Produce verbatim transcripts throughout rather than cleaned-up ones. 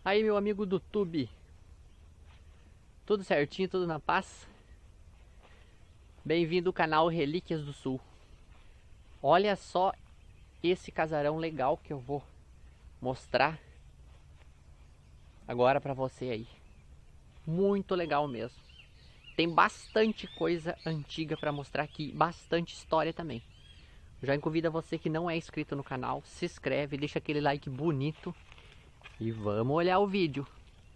Aí, meu amigo do YouTube, tudo certinho, tudo na paz? Bem-vindo ao canal Relíquias do Sul. Olha só esse casarão legal que eu vou mostrar agora pra você aí. Muito legal mesmo. Tem bastante coisa antiga pra mostrar aqui, bastante história também. Já convido a você que não é inscrito no canal, se inscreve, deixa aquele like bonito e vamos olhar o vídeo.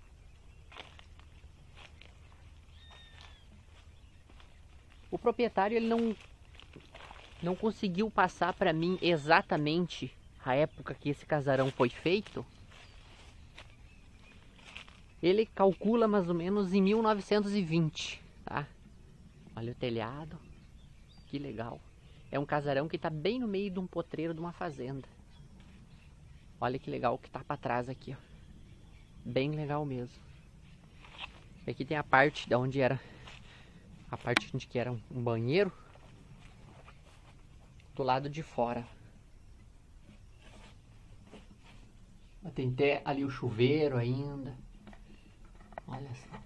O proprietário ele não não conseguiu passar para mim exatamente a época que esse casarão foi feito. Ele calcula mais ou menos em mil novecentos e vinte, tá? Olha o telhado, que legal. É um casarão que está bem no meio de um potreiro de uma fazenda. Olha que legal o que tá para trás aqui, ó. Bem legal mesmo. Aqui tem a parte da onde era a parte onde que era um banheiro, do lado de fora. Tem até ali o chuveiro ainda. Olha só.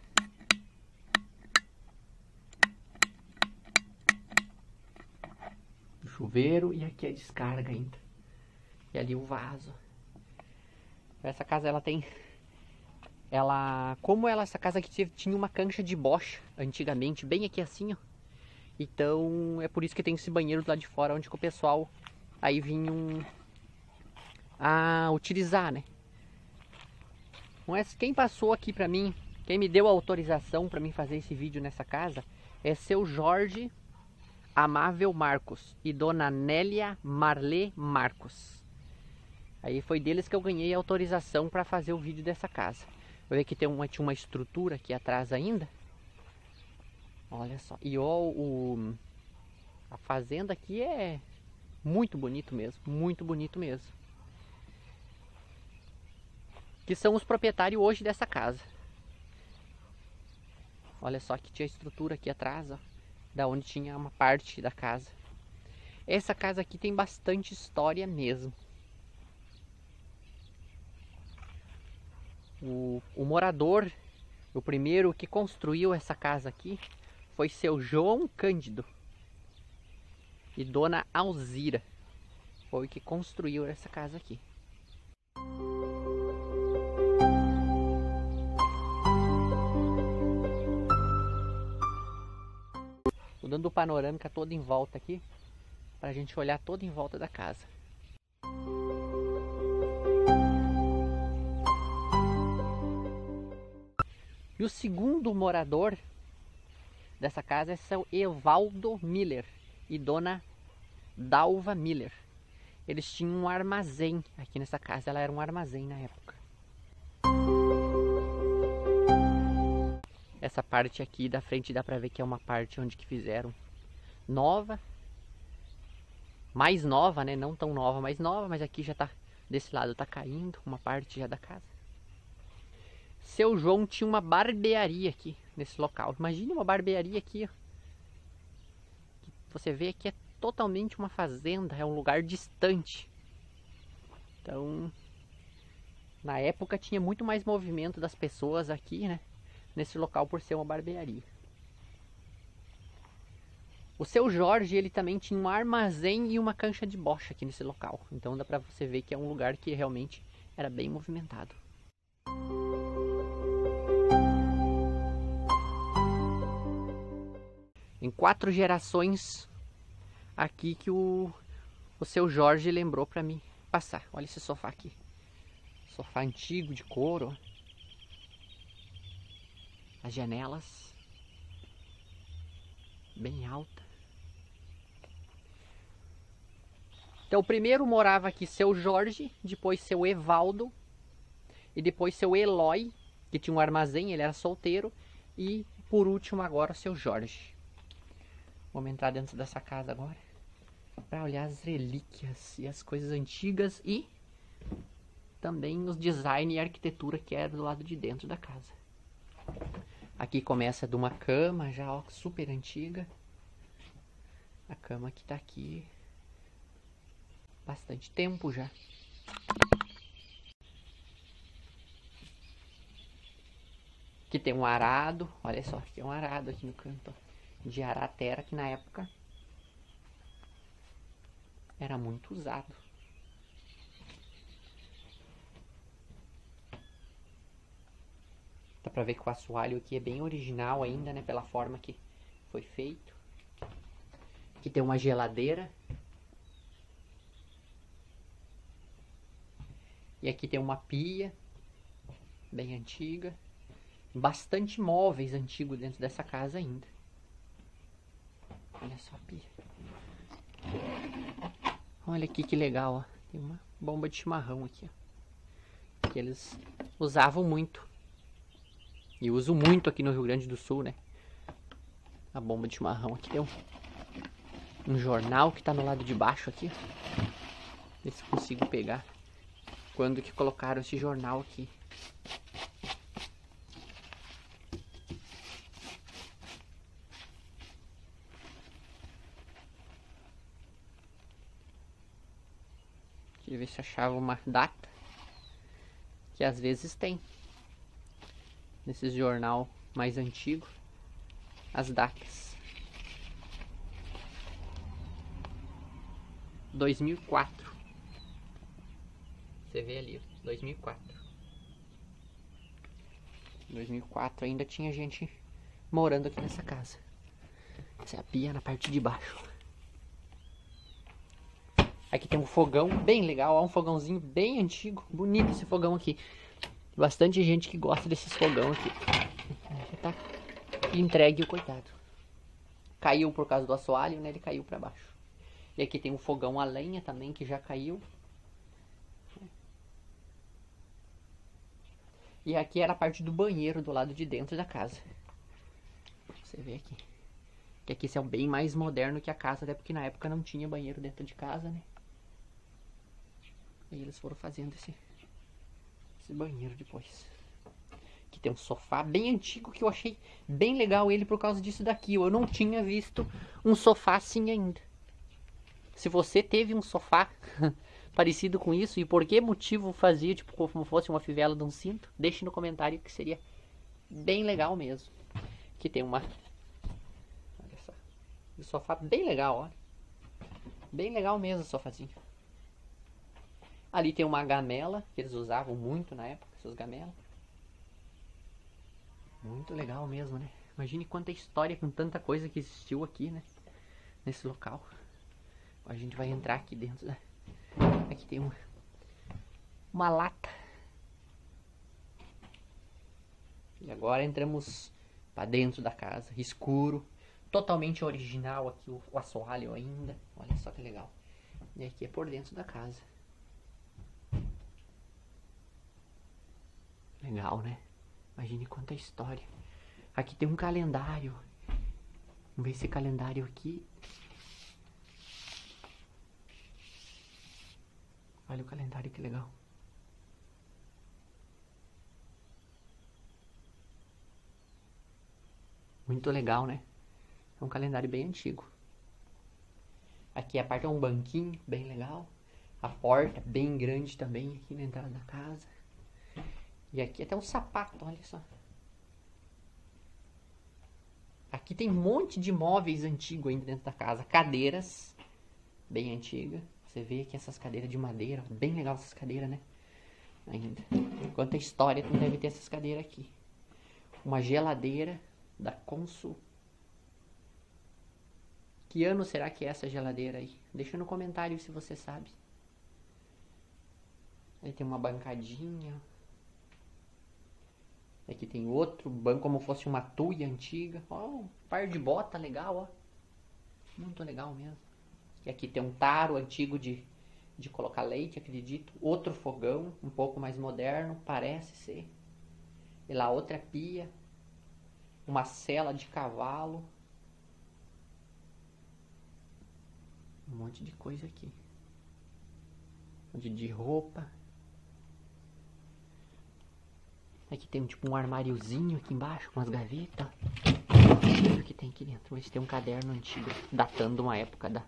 O chuveiro e aqui a descarga ainda. E ali o vaso. Essa casa ela tem... Ela... Como ela, essa casa aqui tinha uma cancha de bocha antigamente, bem aqui assim, ó. Então é por isso que tem esse banheiro do lado de fora, onde que o pessoal aí vinham a utilizar, né? Mas quem passou aqui pra mim, quem me deu a autorização pra mim fazer esse vídeo nessa casa, é seu Jorge Amável Marcos e dona Nélia Marlê Marcos. Aí foi deles que eu ganhei a autorização pra fazer o vídeo dessa casa. Vou ver que tem uma, tinha uma estrutura aqui atrás ainda. Olha só, e ó, o, a fazenda aqui é muito bonito mesmo, muito bonito mesmo. Que são os proprietários hoje dessa casa. Olha só que tinha estrutura aqui atrás, ó, da onde tinha uma parte da casa. Essa casa aqui tem bastante história mesmo. O, o morador, o primeiro que construiu essa casa aqui, foi seu João Cândido e dona Alzira. Foi que construiu essa casa aqui. Tô dando panorâmica toda em volta aqui, pra gente olhar toda em volta da casa. E o segundo morador dessa casa é seu Evaldo Miller e dona Dalva Miller. Eles tinham um armazém aqui nessa casa, ela era um armazém na época. Essa parte aqui da frente dá pra ver que é uma parte onde que fizeram nova. Mais nova, né? Não tão nova, mas nova, mas aqui já tá, desse lado tá caindo uma parte já da casa. Seu João tinha uma barbearia aqui nesse local. Imagine uma barbearia aqui, ó. Você vê que é totalmente uma fazenda, é um lugar distante. Então, na época tinha muito mais movimento das pessoas aqui, né? Nesse local por ser uma barbearia. O seu Jorge, ele também tinha um armazém e uma cancha de bocha aqui nesse local. Então dá pra você ver que é um lugar que realmente era bem movimentado. Em quatro gerações aqui que o, o seu Jorge lembrou pra mim passar. Olha esse sofá aqui. Sofá antigo de couro. As janelas bem alta. Então primeiro morava aqui seu Jorge, depois seu Evaldo e depois seu Eloy, que tinha um armazém, ele era solteiro, e por último agora o seu Jorge. Vamos entrar dentro dessa casa agora para olhar as relíquias e as coisas antigas e também os design e arquitetura que era do lado de dentro da casa. Aqui começa de uma cama já, ó, super antiga. A cama que tá aqui bastante tempo já. tem um arado. Olha só, aqui é um arado aqui no canto, ó, de arar terra, que na época era muito usado. Dá pra ver que o assoalho aqui é bem original ainda, né? Pela forma que foi feito. Aqui tem uma geladeira. E aqui tem uma pia, bem antiga. Bastante móveis antigos dentro dessa casa ainda. Olha só a pia. Olha aqui que legal, ó. Tem uma bomba de chimarrão aqui, ó. Que eles usavam muito. E uso muito aqui no Rio Grande do Sul, né? A bomba de chimarrão. Aqui tem um, um jornal que tá no lado de baixo aqui. Ver se consigo pegar. Quando que colocaram esse jornal aqui. Queria ver se achava uma data. Que às vezes tem. Nesse jornal mais antigo. As datas. dois mil e quatro. Você vê ali, dois mil e quatro. dois mil e quatro ainda tinha gente morando aqui nessa casa. Essa é a pia na parte de baixo. Aqui tem um fogão bem legal, ó, um fogãozinho bem antigo, bonito esse fogão aqui. Bastante gente que gosta desses fogão aqui. Já tá entregue o coitado. Caiu por causa do assoalho, né? Ele caiu pra baixo. E aqui tem um fogão a lenha também que já caiu. E aqui era a parte do banheiro do lado de dentro da casa. Você vê aqui. Que aqui esse é um bem mais moderno que a casa, até porque na época não tinha banheiro dentro de casa, né? E eles foram fazendo esse, esse banheiro depois. Aqui tem um sofá bem antigo que eu achei bem legal ele por causa disso daqui. Eu não tinha visto um sofá assim ainda. Se você teve um sofá parecido com isso e por que motivo fazia, tipo, como fosse uma fivela de um cinto, deixe no comentário que seria bem legal mesmo. Aqui tem uma... Olha só. Um sofá bem legal, olha. Bem legal mesmo o sofazinho. Ali tem uma gamela, que eles usavam muito na época, essas gamelas. Muito legal mesmo, né? Imagine quanta história com tanta coisa que existiu aqui, né? Nesse local. A gente vai entrar aqui dentro da... Aqui tem uma, uma lata. E agora entramos para dentro da casa. Escuro. Totalmente original aqui o, o assoalho ainda. Olha só que legal. E aqui é por dentro da casa. Legal, né? Imagine quanta história. Aqui tem um calendário. Vamos ver esse calendário aqui. Olha o calendário, que legal. Muito legal, né? É um calendário bem antigo. Aqui a parte é um banquinho bem legal. A porta bem grande também aqui na entrada da casa. E aqui até um sapato, olha só. Aqui tem um monte de móveis antigos ainda dentro da casa. Cadeiras bem antigas. Você vê aqui essas cadeiras de madeira. Bem legal essas cadeiras, né? Ainda. Quanta história não deve ter essas cadeiras aqui. Uma geladeira da Consul. Que ano será que é essa geladeira aí? Deixa no comentário se você sabe. Aí tem uma bancadinha. Aqui tem outro banco, como fosse uma tuia antiga. Ó, um par de bota legal, ó. Muito legal mesmo. E aqui tem um taro antigo de, de colocar leite, acredito. Outro fogão, um pouco mais moderno, parece ser. E lá outra pia. Uma sela de cavalo. Um monte de coisa aqui. Um monte de roupa. Aqui tem tipo um armáriozinho aqui embaixo, com as gavetas. O que tem aqui dentro? Esse tem um caderno antigo, datando uma época da...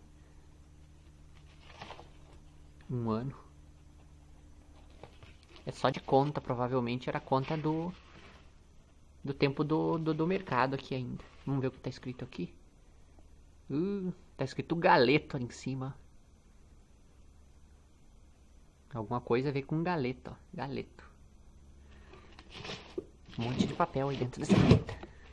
Um ano. É só de conta, provavelmente era conta do... do tempo do, do, do mercado aqui ainda. Vamos ver o que tá escrito aqui. Uh, tá escrito galeto ali em cima. Alguma coisa a ver com galeto, ó. Galeto. Um monte de papel aí dentro dessa gaveta.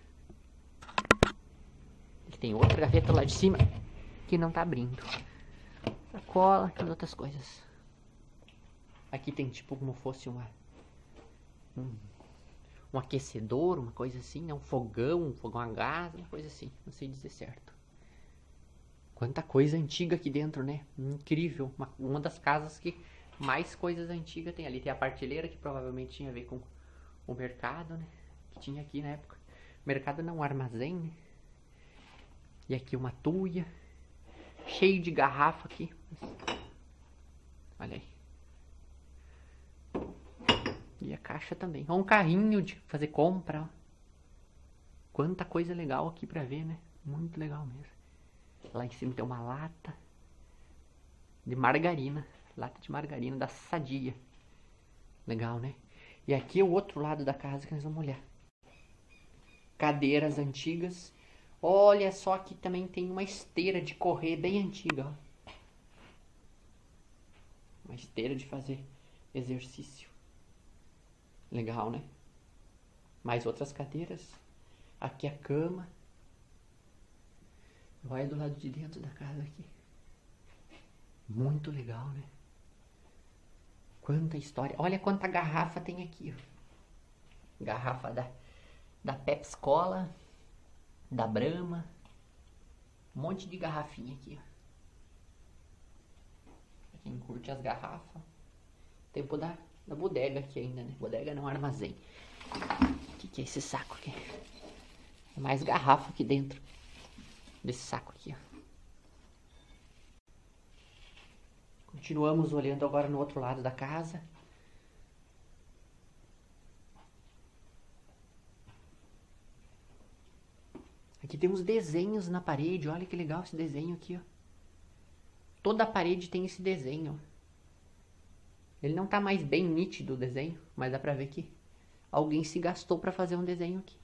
Aqui tem outra gaveta lá de cima que não tá abrindo. Sacola e outras coisas. Aqui tem tipo como fosse uma... Um, um aquecedor, uma coisa assim, né? Um fogão, um fogão a gás, uma coisa assim. Não sei dizer certo. Quanta coisa antiga aqui dentro, né? Incrível. Uma, uma das casas que mais coisas antigas tem ali. Tem a partilheira que provavelmente tinha a ver com o mercado, né? Que tinha aqui na época. Mercado não, armazém, né? E aqui uma tuia. Cheio de garrafa aqui. Olha aí. E a caixa também. Ó, um carrinho de fazer compra. Ó. Quanta coisa legal aqui pra ver, né? Muito legal mesmo. Lá em cima tem uma lata de margarina. Lata de margarina da Sadia. Legal, né? E aqui é o outro lado da casa que nós vamos olhar. Cadeiras antigas. Olha só, aqui também tem uma esteira de correr bem antiga. Ó. Uma esteira de fazer exercício. Legal, né? Mais outras cadeiras. Aqui a cama. Vai do lado de dentro da casa aqui. Muito legal, né? Quanta história. Olha quanta garrafa tem aqui. Ó. Garrafa da, da Pepsi Cola. Da Brahma. Um monte de garrafinha aqui. Ó. Pra quem curte as garrafas. Tempo da, da bodega aqui ainda, né? Bodega não, armazém. O que, que é esse saco aqui? É mais garrafa aqui dentro. Desse saco aqui, ó. Continuamos olhando agora no outro lado da casa. Aqui tem uns desenhos na parede. Olha que legal esse desenho aqui, ó. Toda a parede tem esse desenho. Ele não tá mais bem nítido o desenho, mas dá pra ver que alguém se gastou pra fazer um desenho aqui.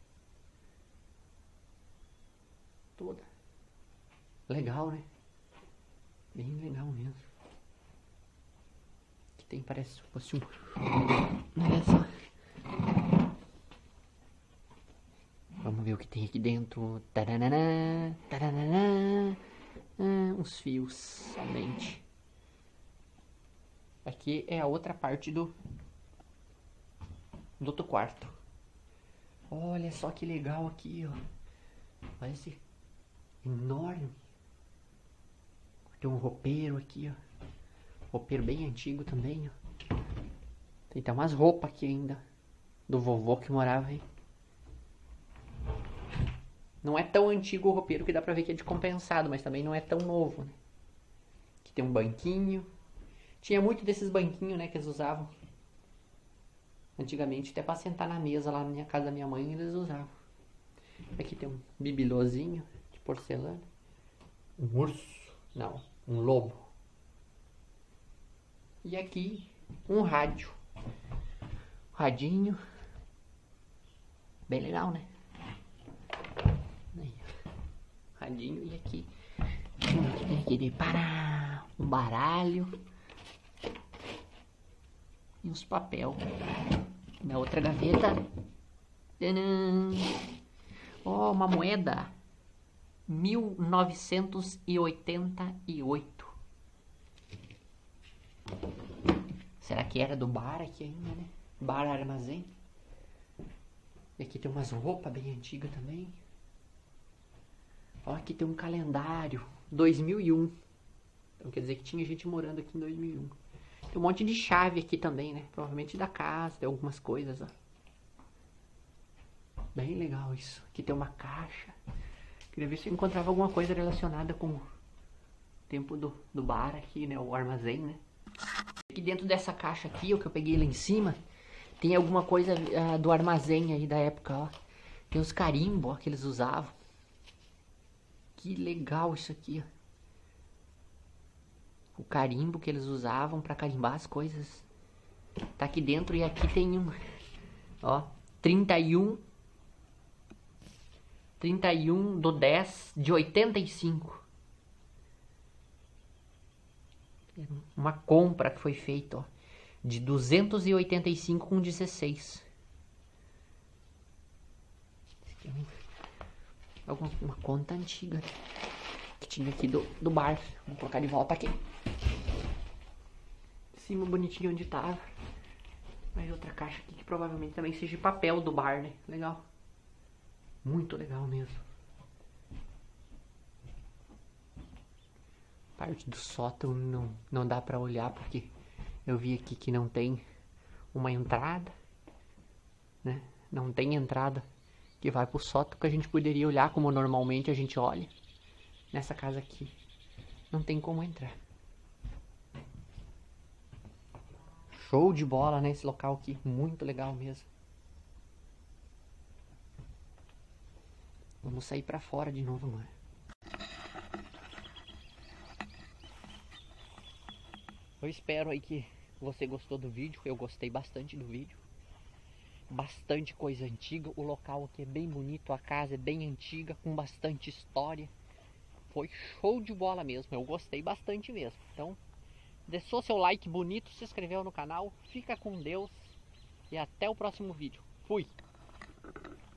Toda. Legal, né? Bem legal mesmo. Aqui tem, parece se fosse um... Olha só. Vamos ver o que tem aqui dentro. Taranana, taranana. Ah, uns fios somente. Aqui é a outra parte do... do outro quarto. Olha só que legal aqui, ó. Olha esse... enorme. Tem um roupeiro aqui, ó. Roupeiro bem antigo também, ó. Tem até umas roupas aqui ainda. Do vovô que morava aí. Não é tão antigo o roupeiro que dá pra ver que é de compensado, mas também não é tão novo, né? Aqui tem um banquinho. Tinha muito desses banquinhos, né, que eles usavam. Antigamente, até pra sentar na mesa lá na minha casa da minha mãe, eles usavam. Aqui tem um bibelôzinho de porcelana. Um urso. Não, um lobo. E aqui, um rádio. Radinho. Bem legal, né? Aí, radinho. E aqui, tem aquele para um baralho. E uns papel. Na outra gaveta. Tadã! Ó, oh, uma moeda. mil novecentos e oitenta e oito. Será que era do bar aqui ainda, né? Bar armazém. E aqui tem umas roupas bem antigas também. Ó, aqui tem um calendário. dois mil e um. Então quer dizer que tinha gente morando aqui em dois mil e um. Tem um monte de chave aqui também, né? Provavelmente da casa, tem algumas coisas, ó. Bem legal isso. Aqui tem uma caixa. Queria ver se eu encontrava alguma coisa relacionada com o tempo do, do bar aqui, né? O armazém, né? Aqui dentro dessa caixa aqui, o que eu peguei lá em cima, tem alguma coisa uh, do armazém aí da época, ó. Tem os carimbos, ó, que eles usavam. Que legal isso aqui, ó. O carimbo que eles usavam pra carimbar as coisas. Tá aqui dentro e aqui tem um... Ó, trinta e um trinta e um do dez de oitenta e cinco. Uma compra que foi feita, ó, de duzentos e oitenta e cinco com dezesseis. Alguma uma conta antiga que tinha aqui do, do bar. Vou colocar de volta aqui. Em cima bonitinho onde tava. Mais outra caixa aqui que provavelmente também seja de papel do bar, né? Legal. Muito legal mesmo. Parte do sótão não, não dá pra olhar porque eu vi aqui que não tem uma entrada, né? Não tem entrada que vai pro sótão que a gente poderia olhar como normalmente a gente olha. Nessa casa aqui não tem como entrar. Show de bola, né? Esse local aqui, muito legal mesmo. Vamos sair pra fora de novo agora. Eu espero aí que você gostou do vídeo. Eu gostei bastante do vídeo. Bastante coisa antiga. O local aqui é bem bonito. A casa é bem antiga, com bastante história. Foi show de bola mesmo. Eu gostei bastante mesmo. Então, deixou seu like bonito, se inscreveu no canal. Fica com Deus. E até o próximo vídeo. Fui!